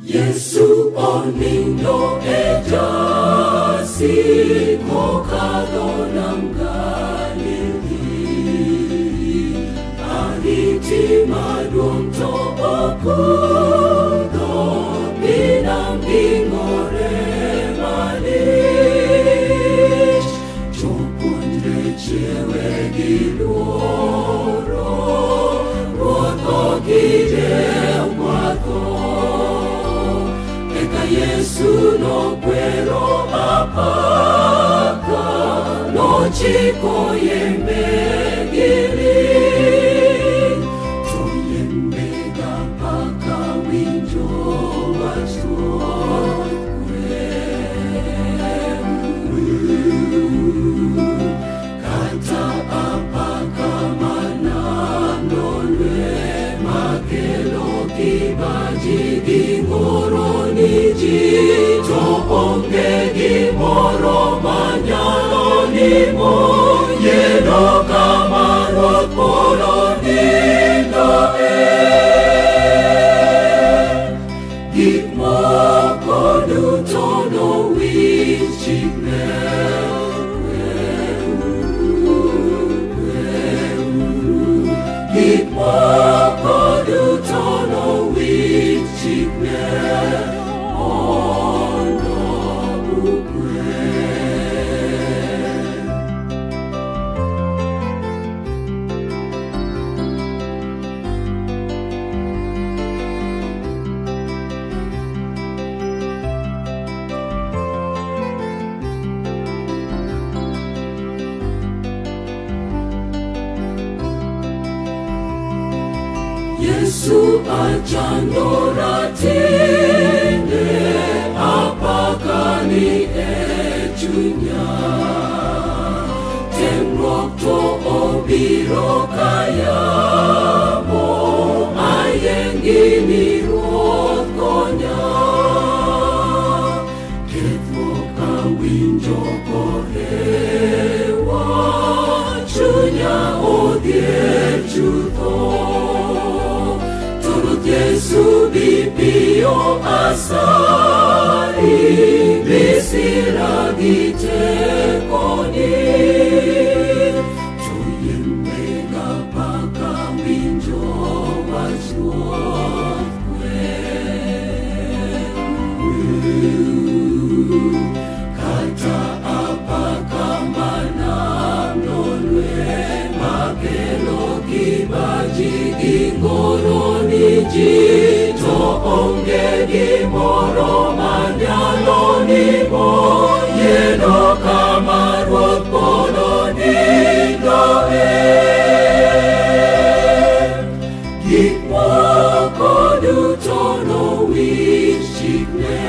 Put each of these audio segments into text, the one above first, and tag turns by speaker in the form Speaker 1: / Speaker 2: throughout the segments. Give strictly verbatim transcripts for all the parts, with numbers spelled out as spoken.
Speaker 1: Yesu onindo ejasi mokalo namgalili Ariti maduong to okudo binang ingore malis Chopun rechewe giloro Ruoto gideo wako Yesu no puedo apaka no chico yembe gili to yembe apaka winjo wasot kata apaka mananolwe makelo kibaji gingoro Jito onge gimoro manyalo nimo Yeno kamarot polo nindo e Gikmoko duto no wichikne Gikmoko duto no wichikne Yesu ajandoratine apakah ni ejunya Temrok to obiro kaya mo ayeng gini rokonya Ketvok awinjo korewa Junya odie juto Yesu bipio asari bisiragi tekoni Tuyembe gapaka winjo waswot kwe Kata apaka manam nolwe makelo kibaji gingoro Jito onge gimoro manyalo nimo Yeno kamarot polo nindo e Gikmoko duto no wichikne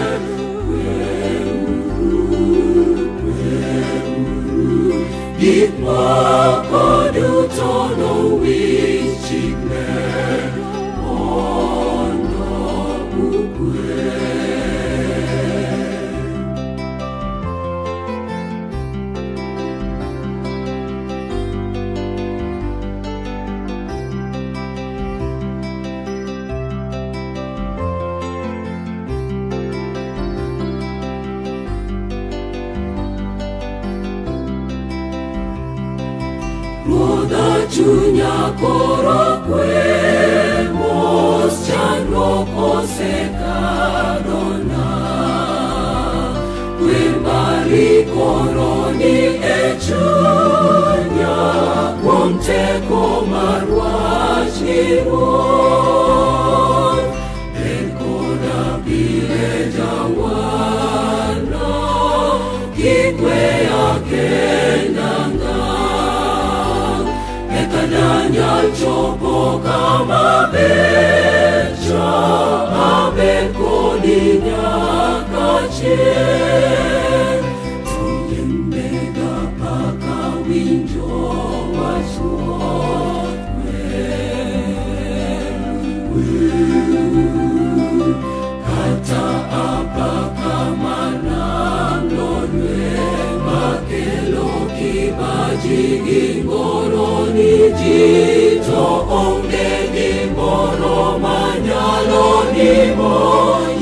Speaker 1: Gikmoko duto no wichikne Roda junya koro kwe mos chandro kose kadona Kwe mari koro ni echunya Wonte ko marwach ni ron Ekora bile jawana Kikwe akenanga Danyal chopo kama becha abeko dinya kache Tuyembe gapaka winjo waswot Kata apaka manam nolwe makelo kibaji gingoro Jito onge gimoro manyalo nimo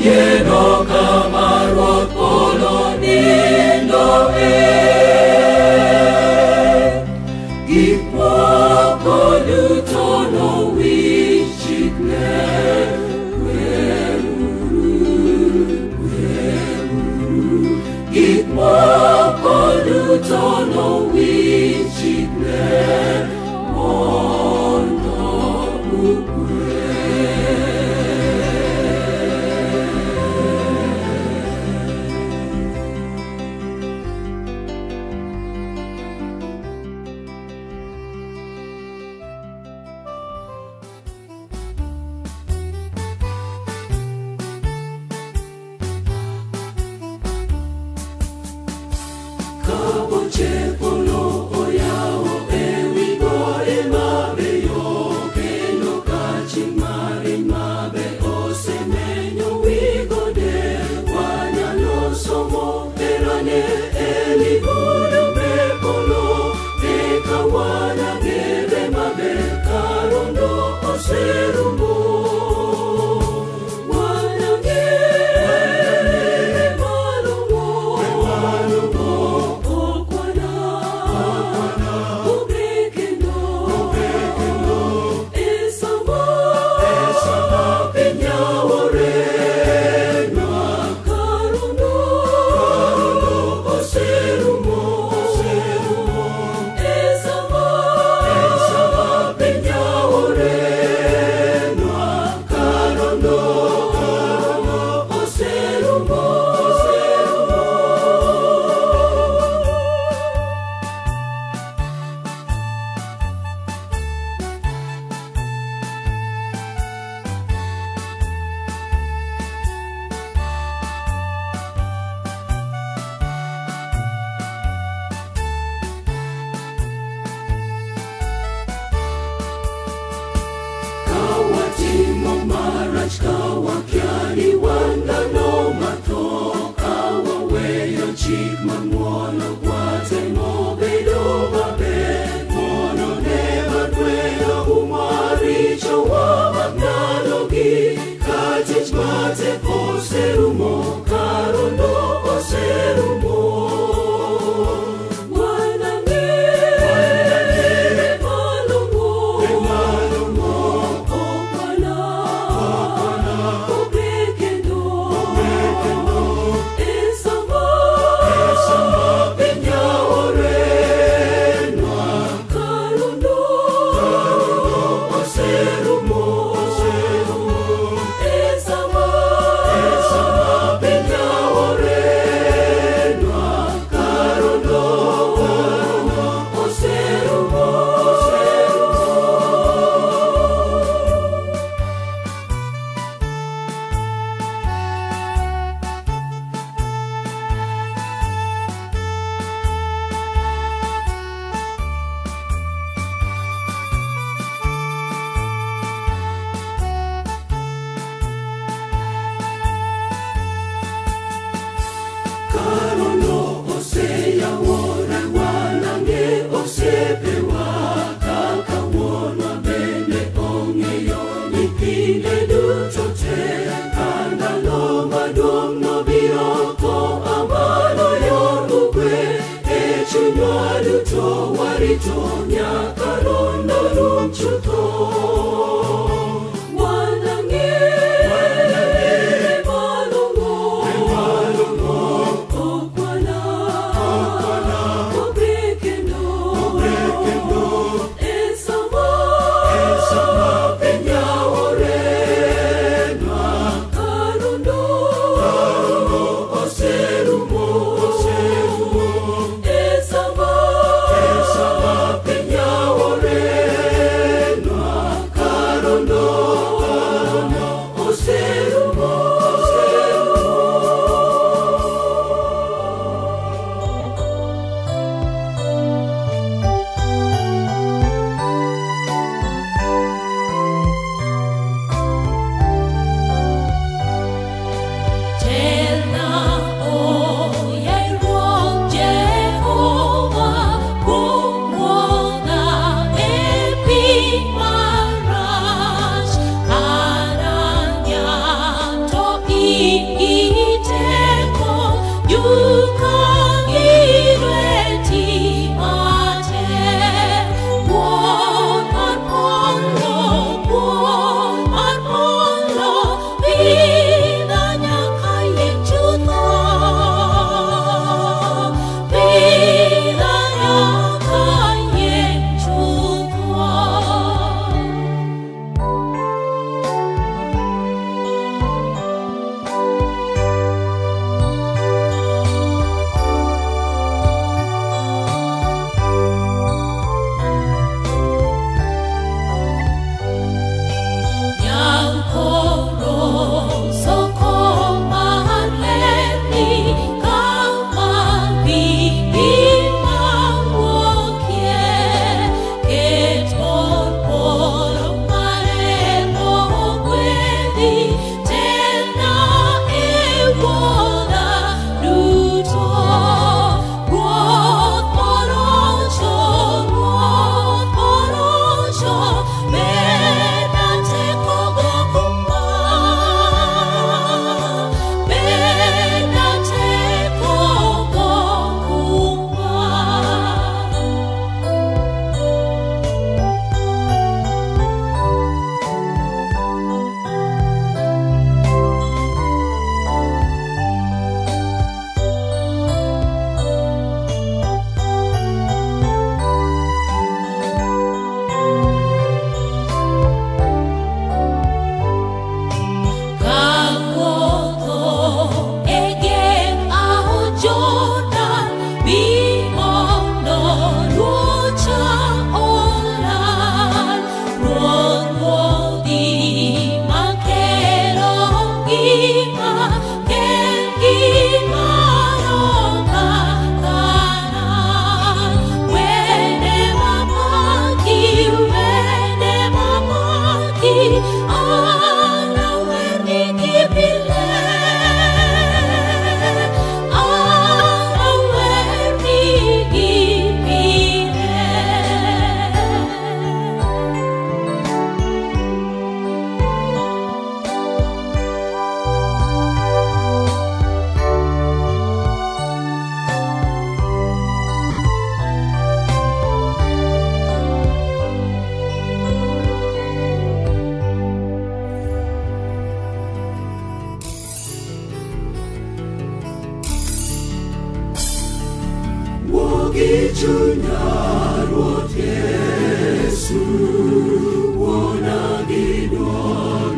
Speaker 1: chunya Ruoth Yesu wuona gi dwol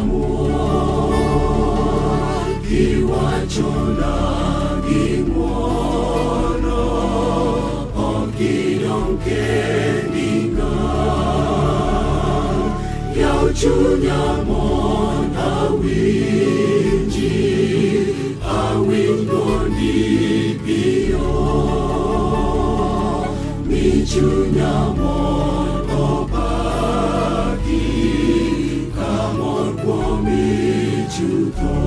Speaker 1: mamuol kiwachona gi ng'wono ok idong' kendinga yaw chunya mondo awinji awinj dwondi piyo mi chunya mondo opaki kamor kuomi chutho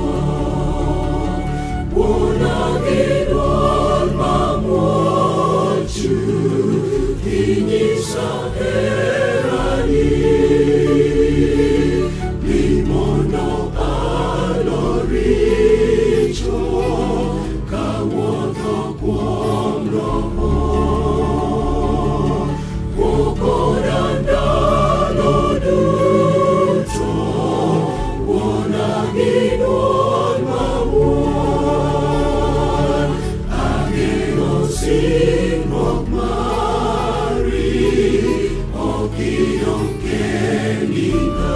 Speaker 1: wuona gi dwol mamuol chuthi nyisa herani mi mondo alo richo kawuotho kuom Roho wuokora ndalo duto wuona gi dwol mamuol ageno singruok mari ok idong' kendinga.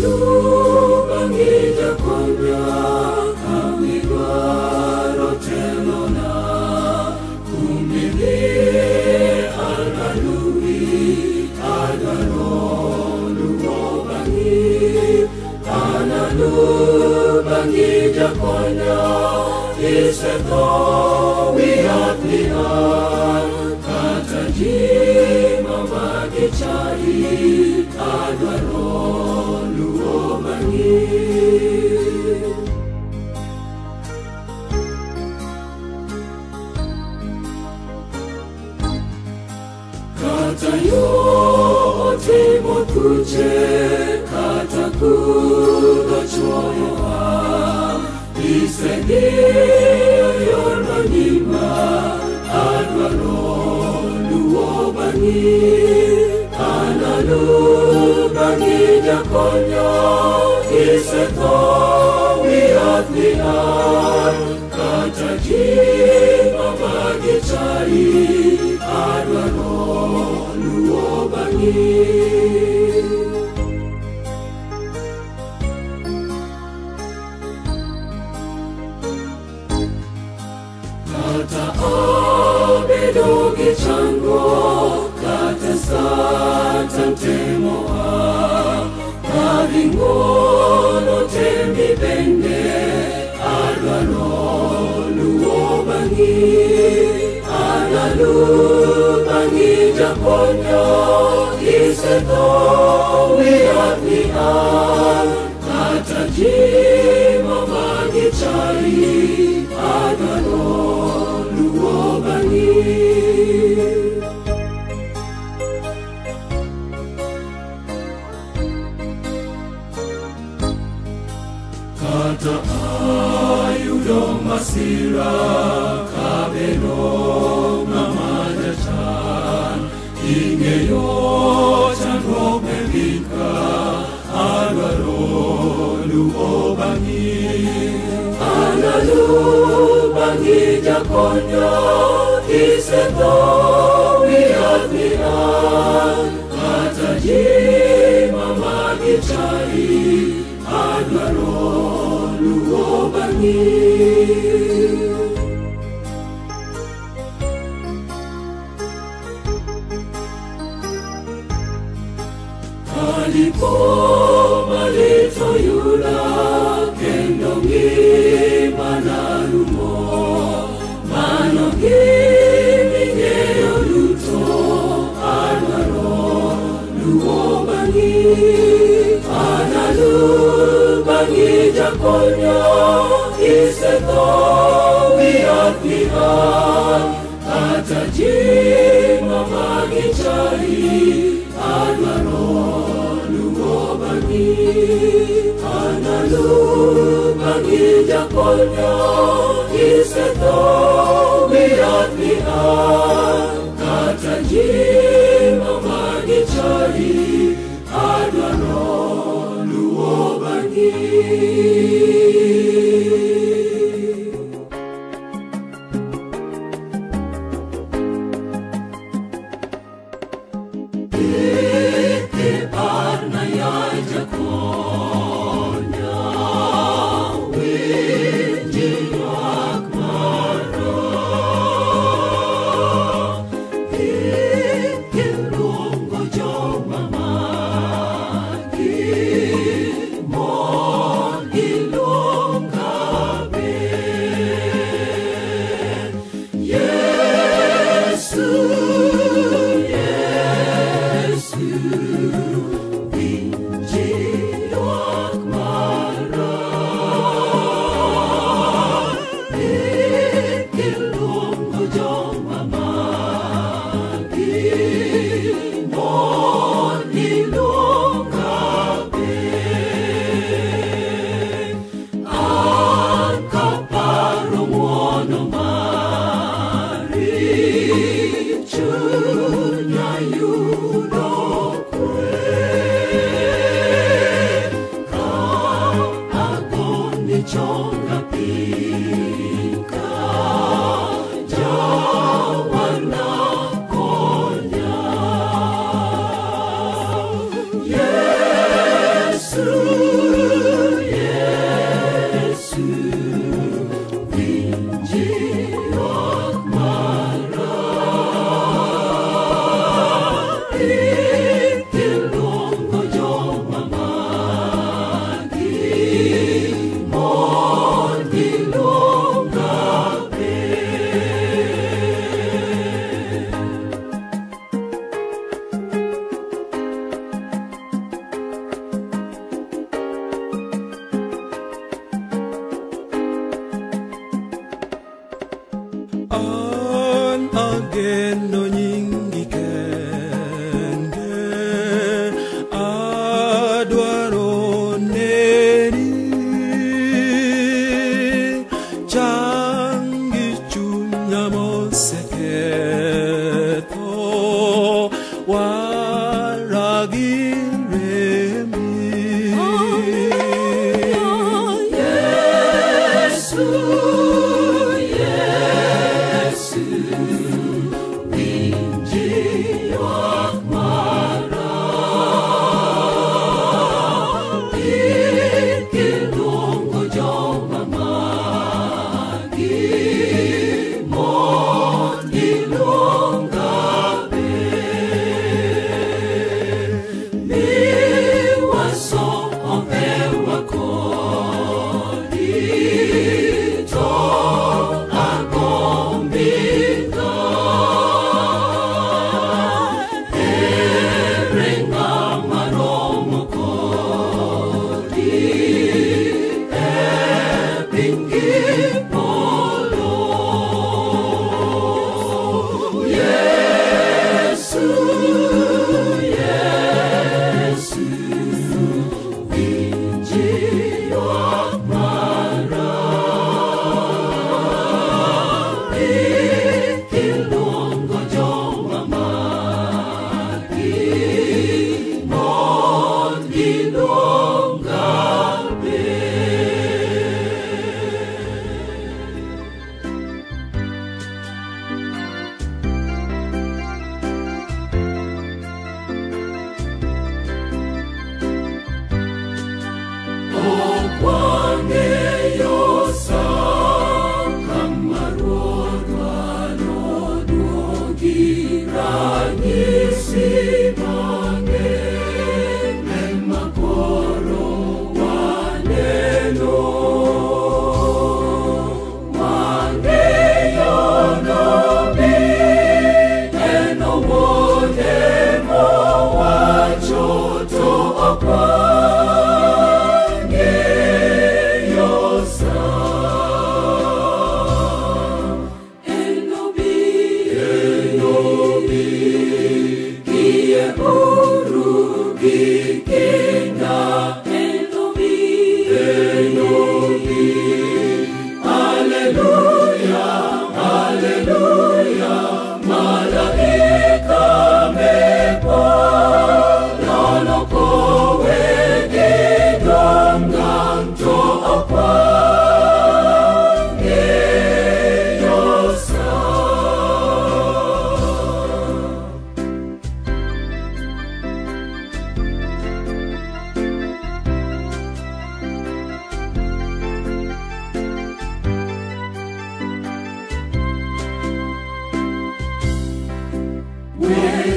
Speaker 1: Analubangi jakonya kami barotelona kumili analui analolubangi analubangi jakonya iseto wiatlian kataji mamagi cari analolubangi katayo otimo kuche kataku dochoyoa iseni yormanima analolubangi analubangi jakonya iseto wiatlian kataji mamagi cari analolubangi kata abedogi chango kata satan temoa karingono temi bende analolubangi analubangi jakonya iseto wiatlian kataji mamagi cari analolubangi kata ayudo masira kabeno namajachan ingeyo chandok mebika analolubangi analubangi jakonya iseto wiatlian kataji mamagi cari analolubangi kalipo malito yula kendongi manarumo manongi mingeyo luto analolubangi analubangi jakonya iseto wiatlian kataji mamagi cari analolubangi analubangi jakonya iseto wiatlian kataji mamagi cari analolubangi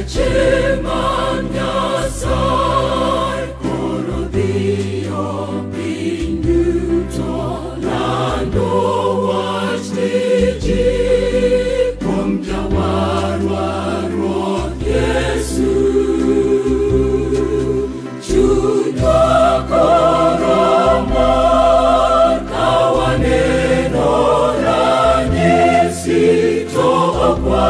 Speaker 1: Cheman Nyasai Koro Dio Pinuto Lando Wach Niji Kum Jawar Warok Yesu Chunya Koromar Kawaneno Ranyisi Tookwa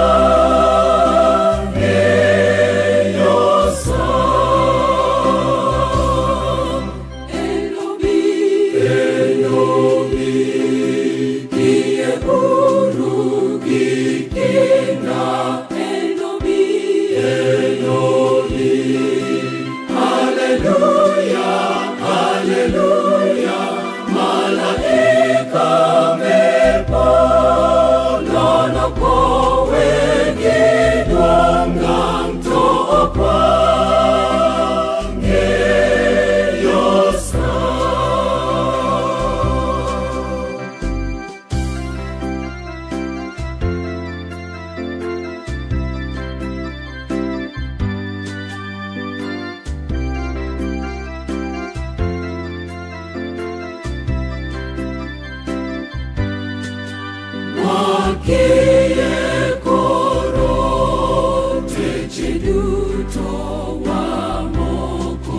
Speaker 1: Wakie koro teche duto wa moko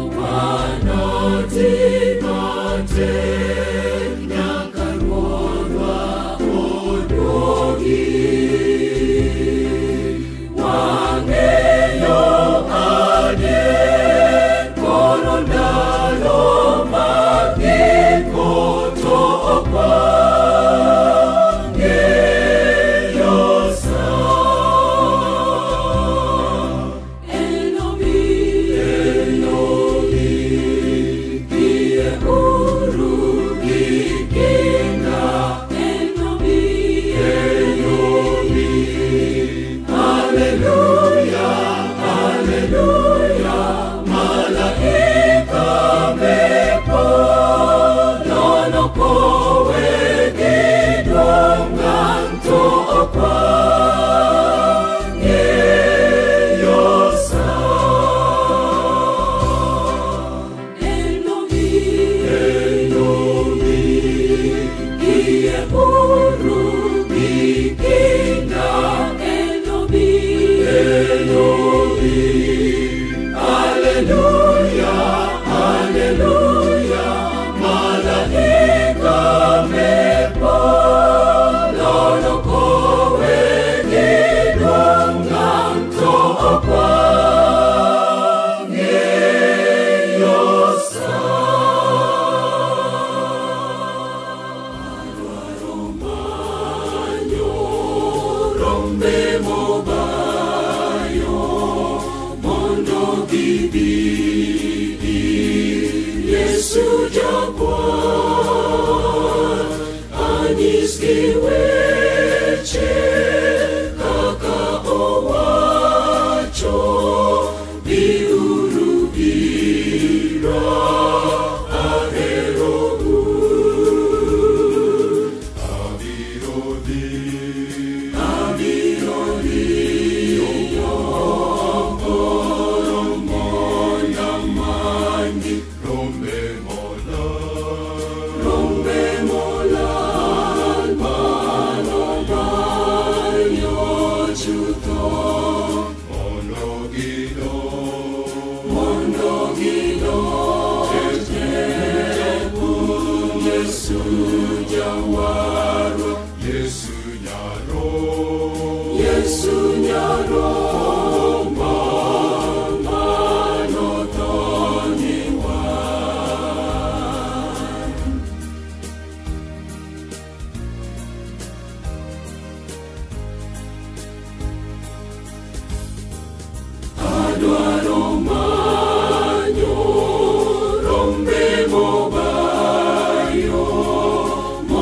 Speaker 1: wanotimate nyaka ruodhwa oduogi wang'eyo adier koro ndalo mag giko to okwa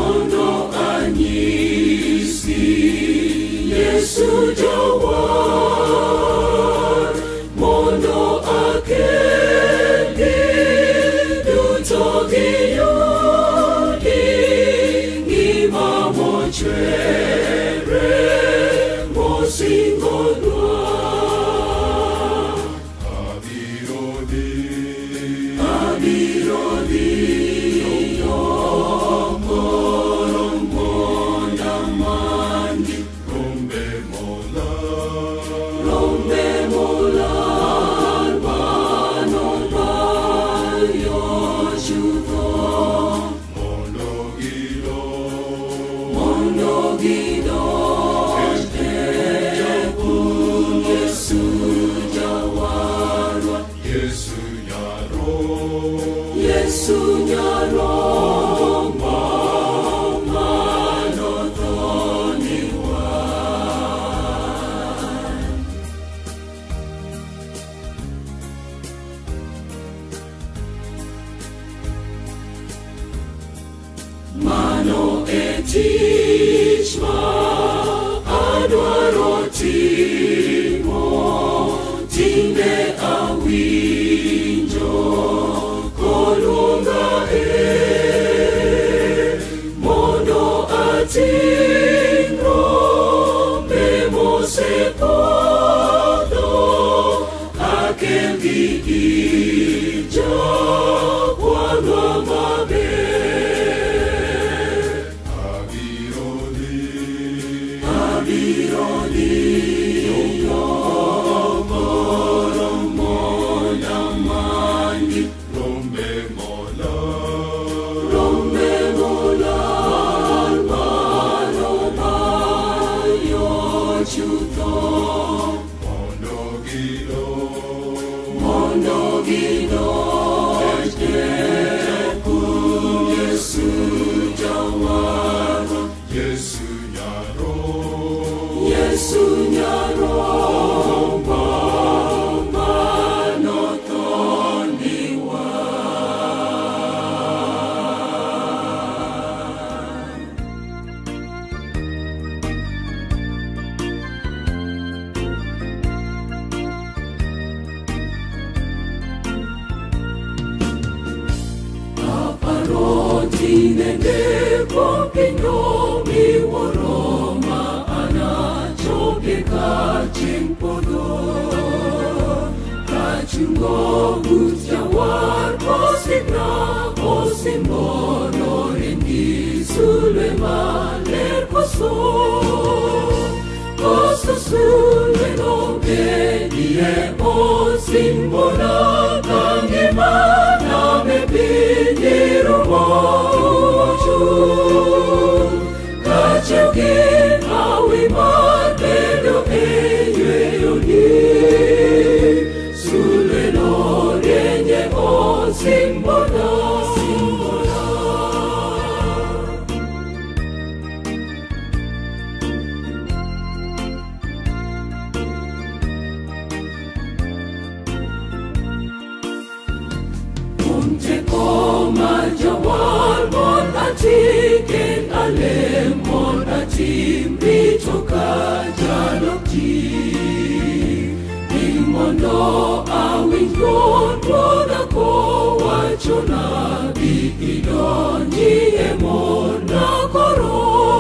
Speaker 2: Yesu Jawa
Speaker 1: tich ma adwaro timo, tinde awinjo koluonga e mondo ating' rombe mosepodho, akel gi ija wadwa maber. Abiro dhi, abiro dhi moro mondo amanyi rombe molal, rombe molal mano mayo chutho, mondo gidong, mondo gidong kuom Yesu jawarwa, Yesu nyarombo, Yesu nyarombo manotho niwa. Tinende kopinyo miwuoro ma anachope kacheng' podho, kachungo but jawar kosigna osimbono rengi sulwe maler koso, koso sulwe no bedie osimbona kangimana mepinyi rumochu, kachel gi hawi mar bedo e yweyoni, sulwe no rienye osimbona, simbona. Unteko mar jawar mon atiken alem mon atim rito ka jalok ji, mondo awinj ruodha kowachona bi idonji e mona koro,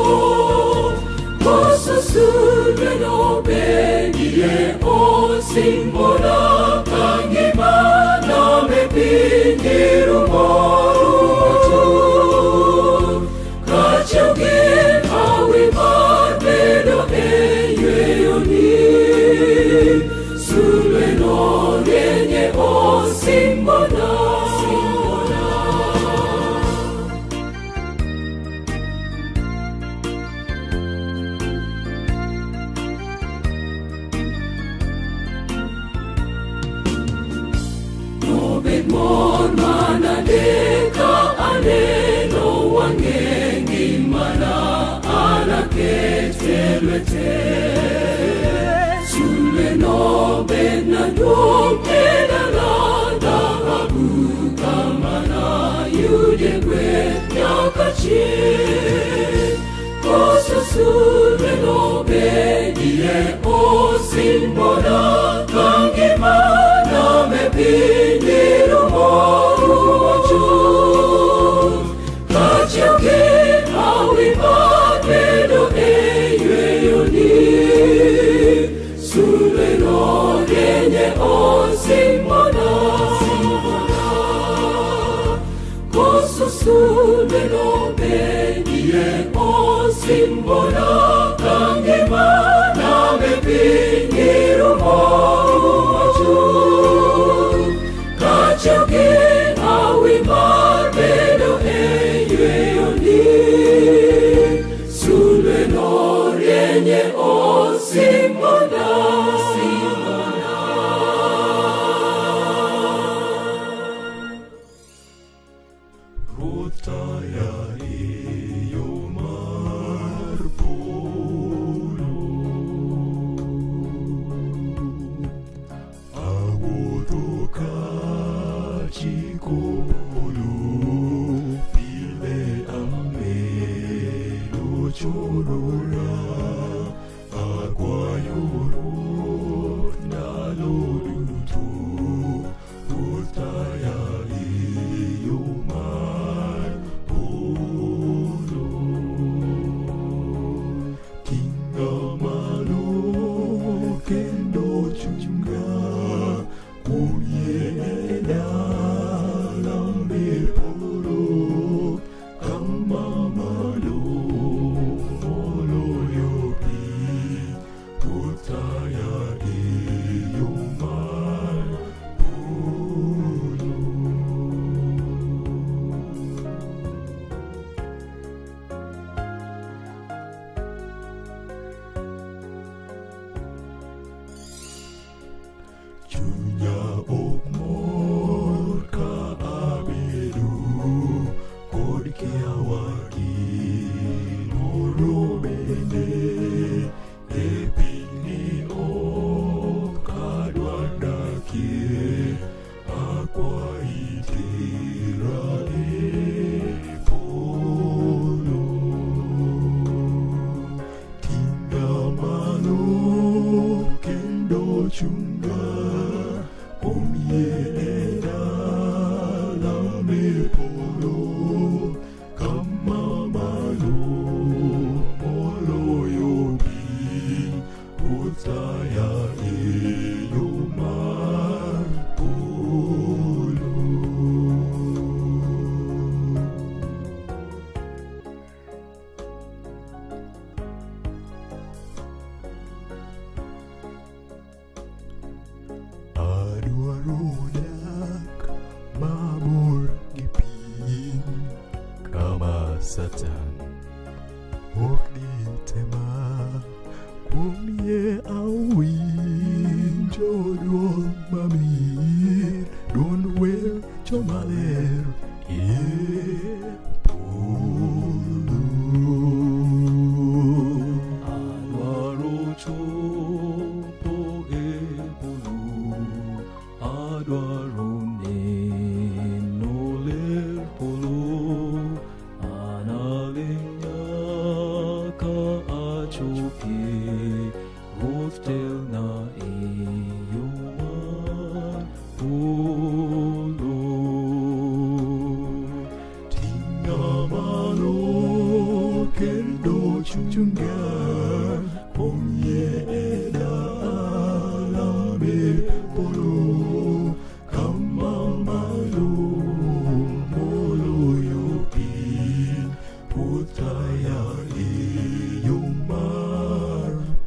Speaker 1: koso sulwe no bedie osimbona kangimana mepinyi rumochu, kachel gi hawi mar bedo e yweyoni, sulwe no rienye osimbona, simbona. Nobed mon manade ka aneno wang'e ngimana anakete lwete, sulwe no bedna duong' e dala dhahabu kamana yude gweth nyaka chieng', koso sulwe no bedie osimbona kangimana mepinyi rumochu, kachel gi hawi mar bedo e yweyoni, sulwe no rienye osimbona, simbona. Koso sulwe no bedie osimbona kangimana mepinyi rumochu, kachel gi hawi mar bedo e yweyoni, sulwe no rienye osimbona, simbona. Rutaya iyo mar polo, awuotho kachiko polo, pile amedo Satan ok ditema kumye awinjo duol mamir duol wer jomaler e polo adwaro chopo e polo adwaro neno ler polo Hostel na iyong pulo Tingamano kendo chungchungan Pongye eda alamir polo Kamamalo molo yupin Putaya iyong mar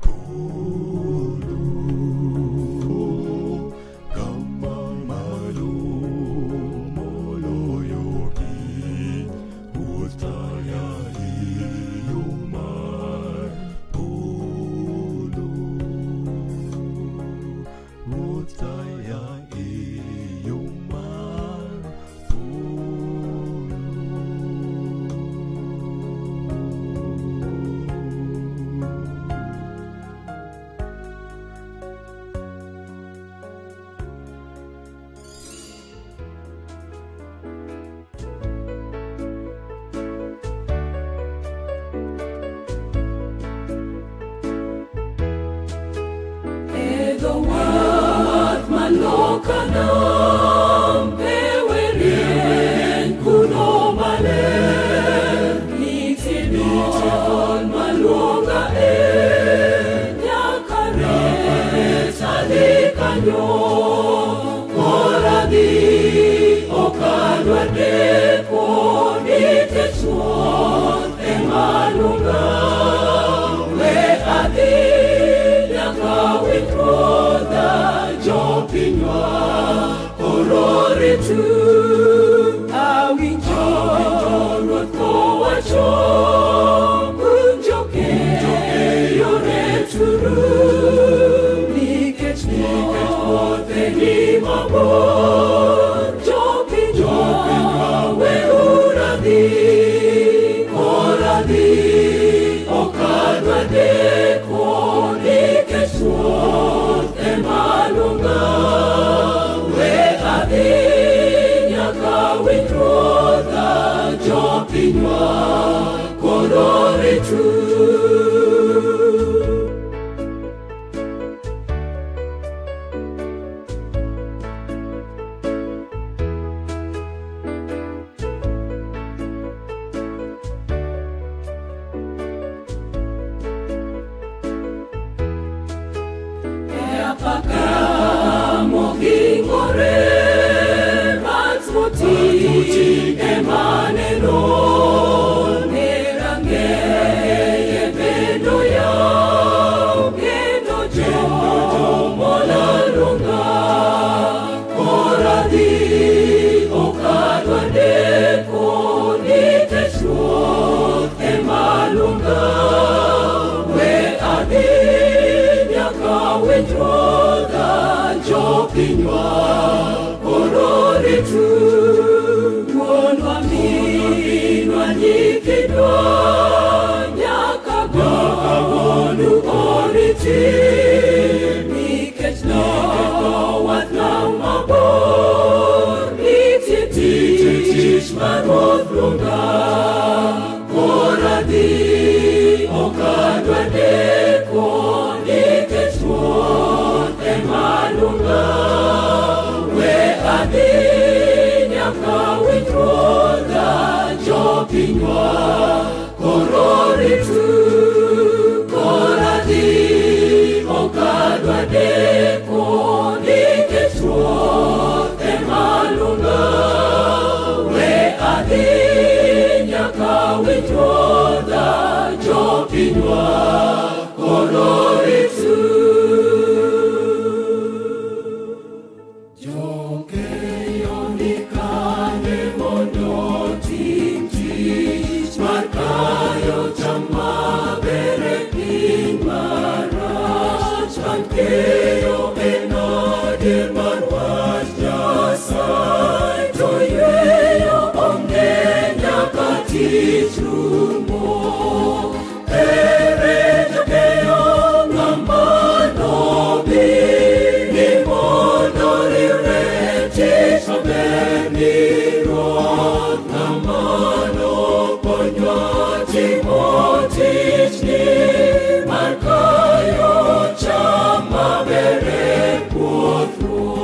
Speaker 1: Malokanam pewerin kuno male Nitidol malunga e Nyakare salikanyo Koradi okadwade ko Niteswot e malunga We adi nyakawikroda Jopinwa Ororitu Awinjo Rotko wacho Unjoke Yoreturu Nikech Pote ni mabor Jopinwa We uradi Koradi Okadwade Ko Nikech Pote malunga Nyakawinroda Jopinwa Kororitu Apakah mogingore Matmuti emaneno Nerange yebendo ya Gendo jo molalunga Koradi okadwade ko Niteswot emalunga We adi nyakawinroda Jopinwa Kororitu Mwonwa minwa nyikidwa Nyakagonu oriti Nikech no watnang mabor Nititish maroth lunga Koradi okadwade ko Nikech Pote malunga We adi nyakawinroda Jopinwa Kororitu Koradi okadwade ko Nikech Pote malunga We adi nyakawinroda Jopinwa Kororitu Joke yonikane mondo tim tich tich rumo. Ere jokeyo ng'amano bini mondo riwre tich maber ni Ruoth. Ng'amano konywa timo tichni mar kayo cham maber e puoth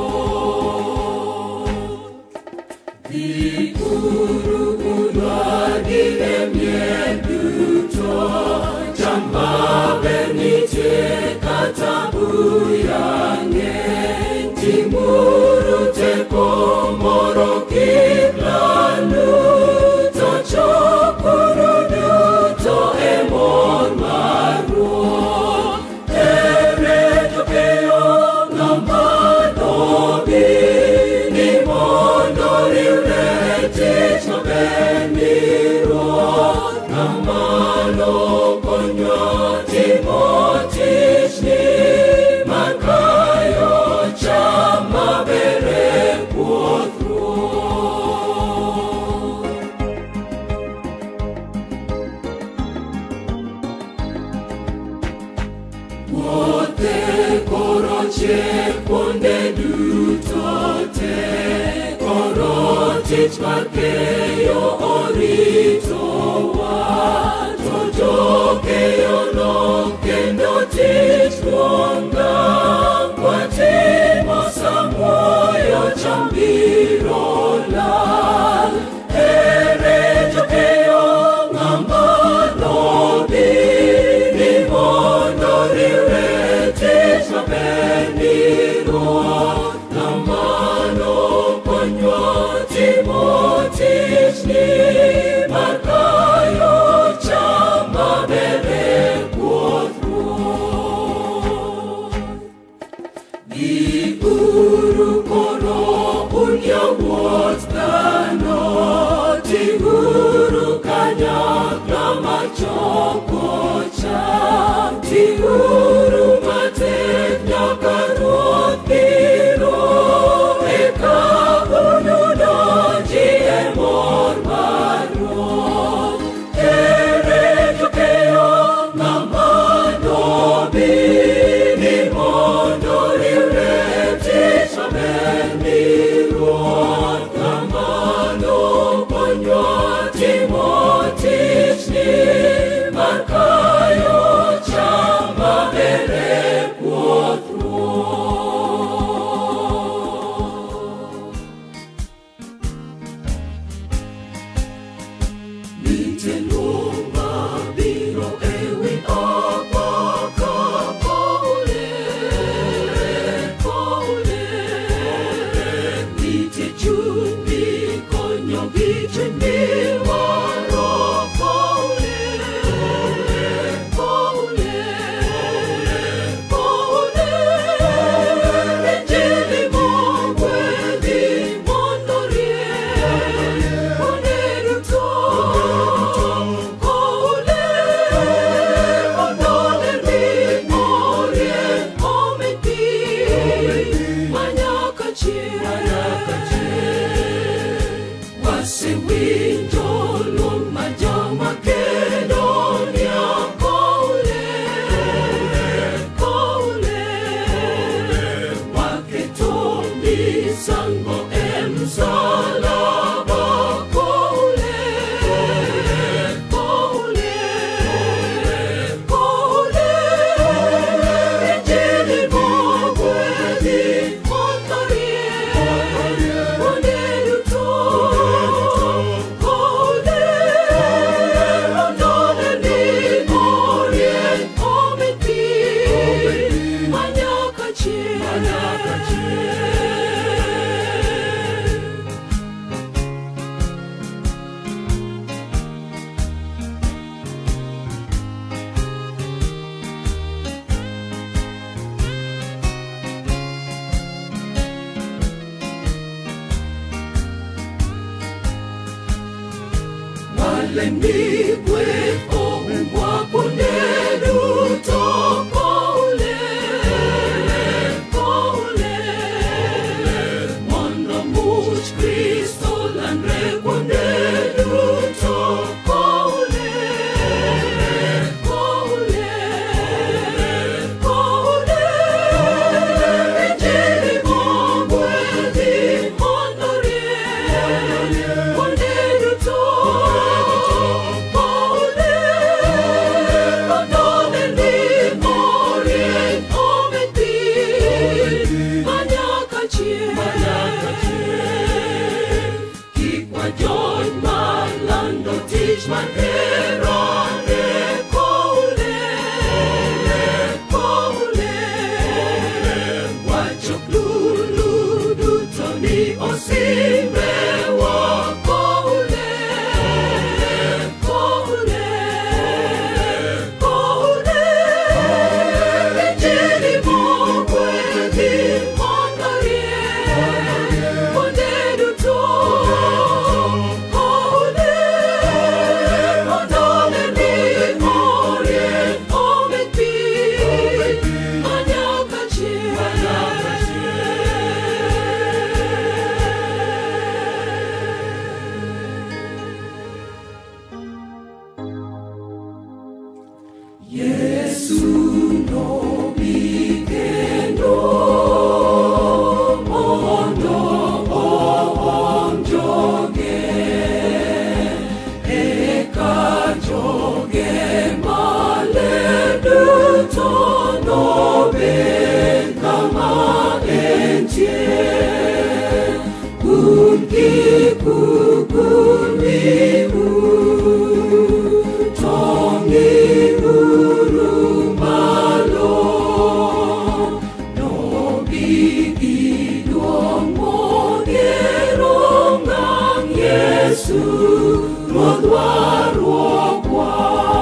Speaker 1: Ruoth. Dhi uru udwagire mien duto, cham maber nitie kata buya ng'eny. Timuru teko moro kik lalu, to chokuru duto e mon mar Ruoth. Ere jokeyo ng'amano bini mondo riwre tich maber ni Ruoth. Ng'amano konywa timo tichni mar kayo cham maber e puoth Ruoth. Puothe koro chiek kuonde duto te, koro tich mar keyo oritowa. To jokeyono kendo tich duong'a watimo samuoyo cham biro lal. Ere jokeyo ng'amano bini mondo riwre tich maber ni Ruoth. Ng'amano konywa timo tichni mar kayo cham maber e puoth Ruoth. Dhi uru koro un yawuot dhano, tiuru kanyakla mar choko cham. Tiuru matek nyaka Ruoth biro, eka unudonji e mor mar Ruoth. Ere jokeyo ng'amano bini mondo riwre tich maber ni Ruoth. Ng'amano konywa timo tichni mar kayo cham maber e puoth Ruoth. Nitie luong mabiro e wi apaka pole, pole. Nitie chuny mikonyo gi chuny miwaro pole, pole, pole. Injili mogwedhi mondo rie kuonde duto. Pole, odole mi orie omi pi manyaka chieng'. Wasewinjo luong ma jo-Makedonia. Pole, pole, waketo misango e msalaba. Pole, pole, pole. Injili mogwedhi mondo rie kuonde duto. Pole, odole mi orie omi pi manyaka chieng'. Walembi gweth oumbwa kuonde duto. Pole, pole, mondo much Kristo landre kuonde duto. ich man erane kole kole wachok lulu duto ni osime wa kole kole kole jeni mokwe di monarie konde duto kole ondole ni orie ometi anyakache Yesu no bigendo mondo onjoge eka joge maledu tono ben kama entie kunki kukumi u tongi urumalo no bigi duomo gerongang Yesu modwaro kwa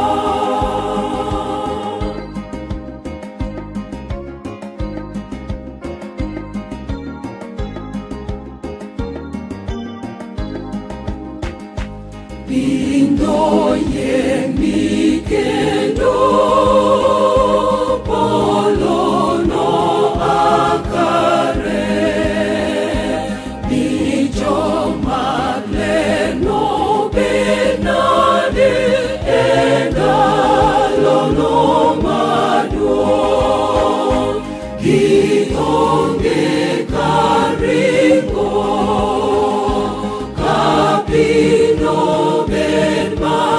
Speaker 1: Bindo yemi kendo polono akare bijo magleno benade endalono mado gionge karingo kapino ben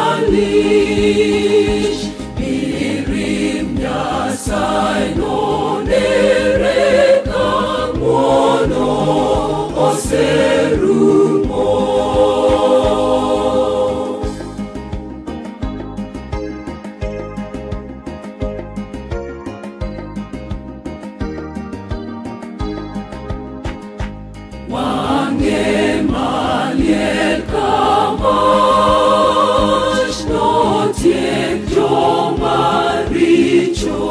Speaker 1: malish birim nyasai no nereka mono oserumo wange maliel kamash no tiek joma richo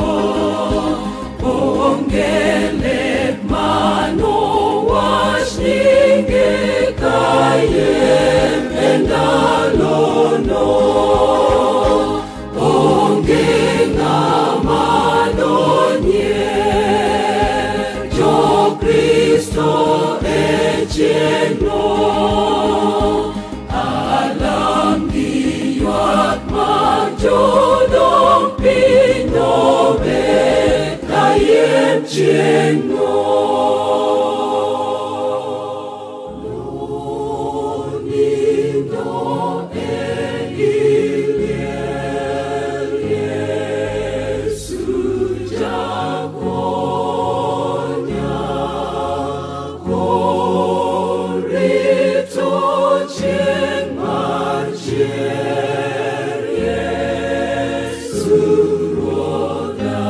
Speaker 1: ongelet mano washninge kayem endalono onge ng'amano nyer jo Kristo echeno alam giywak majodong pino be kayem chengo Nonindo eliliel Yesu jagonya korito chen marcher Yesu roda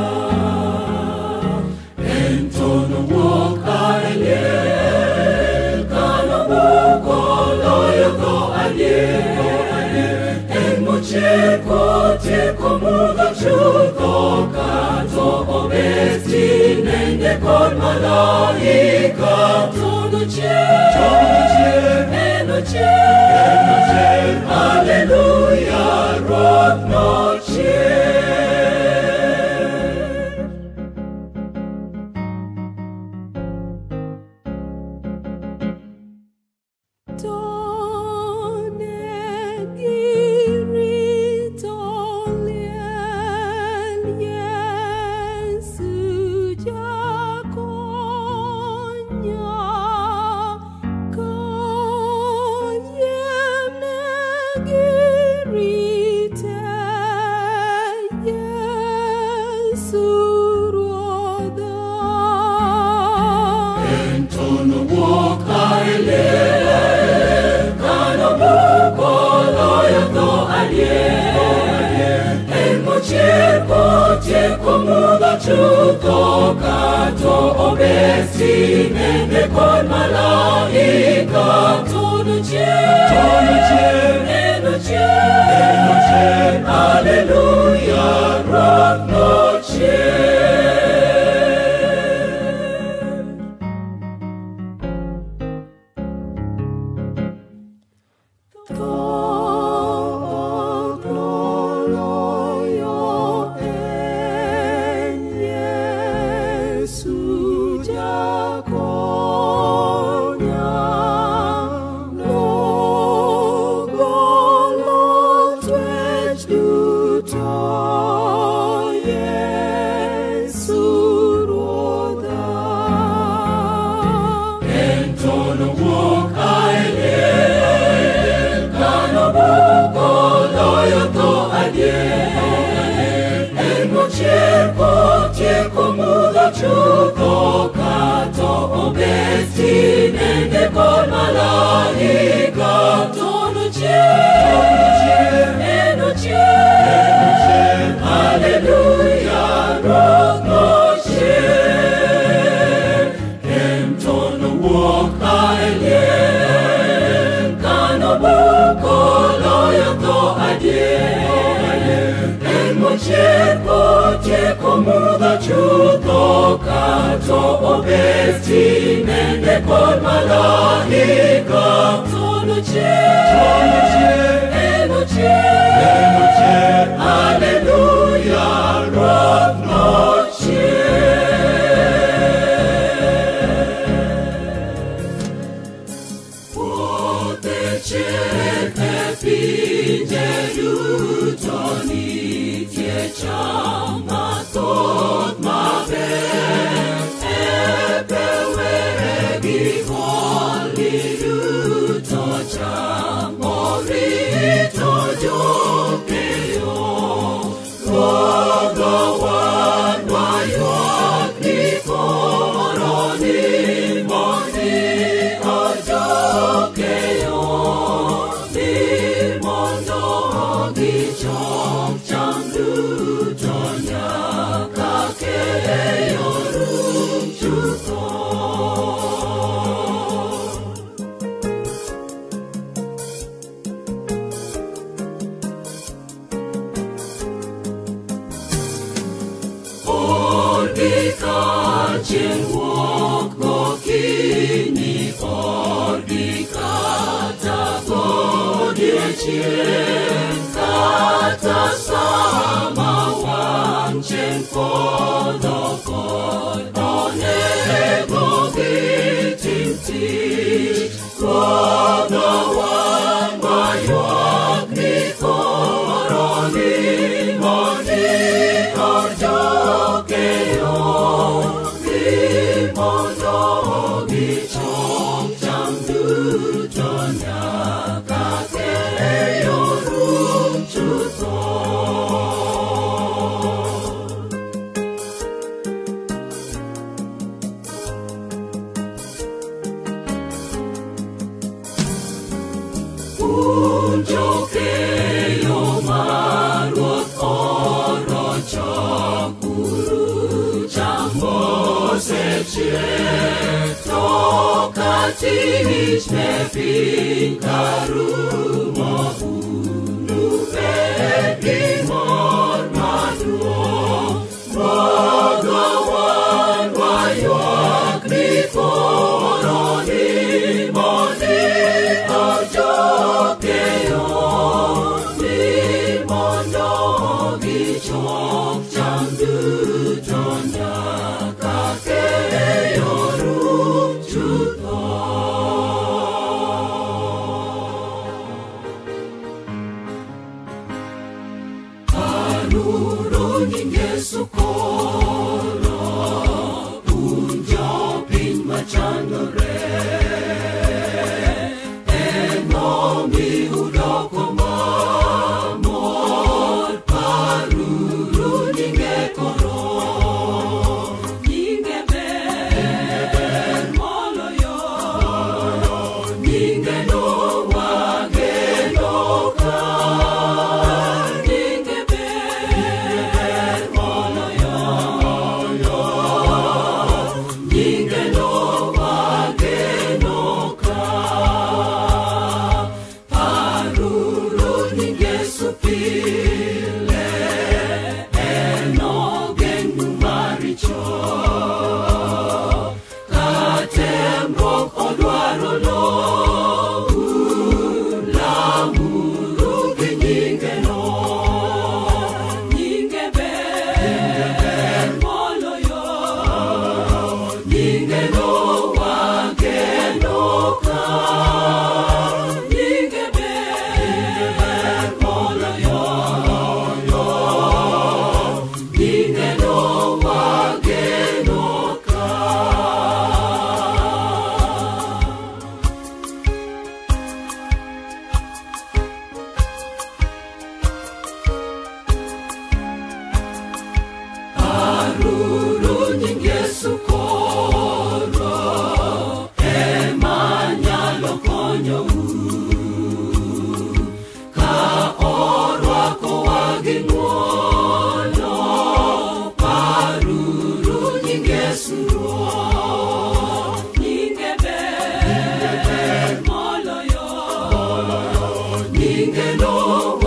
Speaker 1: entono woka eliel kano buko loyo ko aliel en mucheko tieko mudo chuto kato obesti nende kod malaika tono chen tono chen eno chen eno chen hallelujah roth no chen Kano buko loyo chutho kato obesti nende kod malaika tonu chien tonu chien eno chien eno chien hallelujah rock no chien. Chutho kato obesti nende kod malaika tonu chien eno chien hallelujah rock no chien en tonu wuok aelien kano buko loyo tho adier en mochien potieko mudha chutho kato obesti nende kod malaika tonu chien eno chien hallelujah rock no chien. Puothe chiek e pinje duto nitie cham mathoth maber Liruto chamo rito jokeyo Kogo wadwa ywak ni koro ni mondi ojokeyo Ni mondo gichok cham duto nyaka keyo rum chutho. Chien wuok gokinyi orgi kata godiechieng' kata sama wang' chieng' podho kod onego gitim tich kodho wang' maywak ni koro ni mondi ojokeyo mondo gichok cham duto nyaka keyo rum chutho. Un jokeyo mar ruoth orochok uru chambo sechiek to katich ne piny karumo unu bed gi mor maduong' mogo wan waywak ni koro ni mondi ojokeyo ni mondo gichok cham duto nyaka keyo rum chutho. Aluro nying Yesu koro un jopiny machandore enomiyo komamor paruru nyinge koro nyinge ber moloyo nyinge no wageno ka nyinge ber moloyo Yesu pile enogen maricho katemrok odwaro lo lamuru gi nyinge no nyinge ber moloyo nyinge no wageno ka nyinge ber moloyo nyinge no wageno ka. Aruru nying Yesu koro ema nyalo konyou ka orwako wagi ng'wono. Paruru nying Yesu nyinge ber moloyo nyinge no